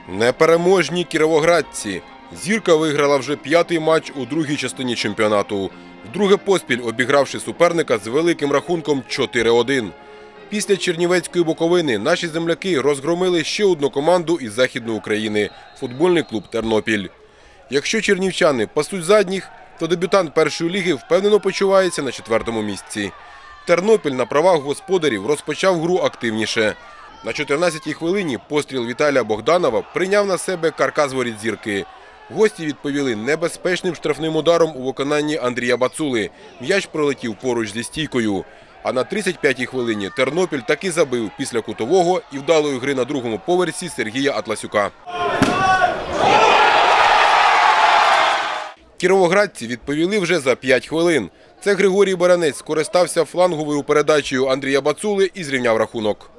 Непереможні кіровоградці. Зірка виграла вже 5-й матч у другій частині чемпіонату. Вдруге поспіль обігравши суперника з великим рахунком 4-1. Після Чернівецької Буковини наші земляки розгромили ще одну команду із Західної України – футбольний клуб «Тернопіль». Якщо чернівчани пасуть задніх, то дебютант першої ліги впевнено почувається на 4-му місці. Тернопіль на правах господарів розпочав гру активніше. На 14-й хвилині постріл Віталія Богданова прийняв на себе каркас воріт Зірки. Гості відповіли небезпечним штрафним ударом у виконанні Андрія Бацули. М'яч пролетів поруч зі стійкою. А на 35-й хвилині Тернопіль таки забив після кутового і вдалої гри на другому поверсі Сергія Атласюка. Кіровоградці відповіли вже за 5 хвилин. Це Григорій Баранець скористався фланговою передачею Андрія Бацули і зрівняв рахунок.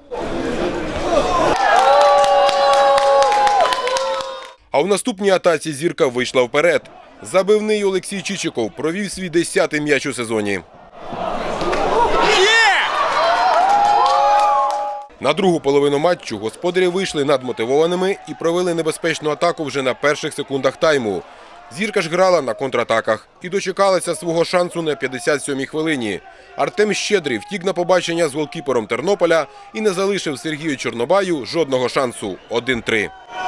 А в наступній атаці Зірка вийшла вперед. Забивний Олексій Чичиков провів свій 10-й м'яч у сезоні. На другу половину матчу господарі вийшли надмотивованими і провели небезпечну атаку вже на перших секундах тайму. Зірка ж грала на контратаках і дочекалася свого шансу на 57-й хвилині. Артем Щедрий втік на побачення з голкіпером Тернополя і не залишив Сергію Чорнобаю жодного шансу – 1-3.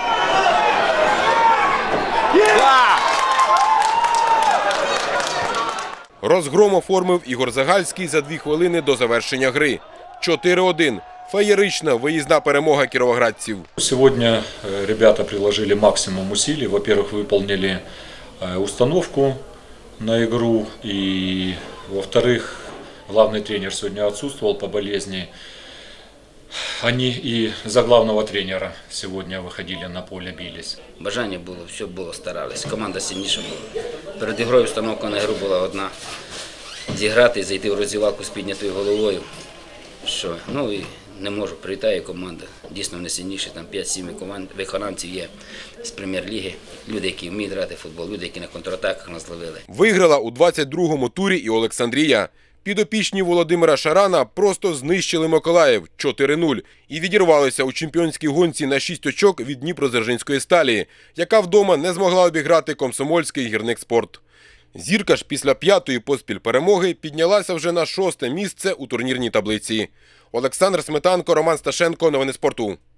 Розгром оформив Ігор Загальський за 2 хвилини до завершення гри. 4-1. Феєрична виїзна перемога кіровоградців. Сегодня ребята приложили максимум усилий. Во-первых, выполнили установку на игру. И, во-вторых, главный тренер сегодня отсутствовал по болезни. Они и за главного тренера сегодня выходили на поле, бились. Бажання було, все було, старались. Команда сильніша була. Перед ігрою установка на гру була одна. Зіграти і зайти в роздівалку з піднятою головою. Що? Ну і не можу, привітає команда. Дійсно вони сильніші, там 5-7 виконавців є з прем'єр-ліги. Люди, які вміють грати в футбол, люди, які на контратаках нас ловили. Виграла у 22-му турі і Олександрія. Підопічні Володимира Шарана просто знищили Миколаїв 4-0 і відірвалися у чемпіонській гонці на 6 очок від Дніпродзержинської сталі, яка вдома не змогла обіграти Комсомольський Гірникспорт. Зірка ж після 5-ї поспіль перемоги піднялася вже на 6-те місце у турнірній таблиці. Олександр Сметанко, Роман Сташенко. Новини спорту.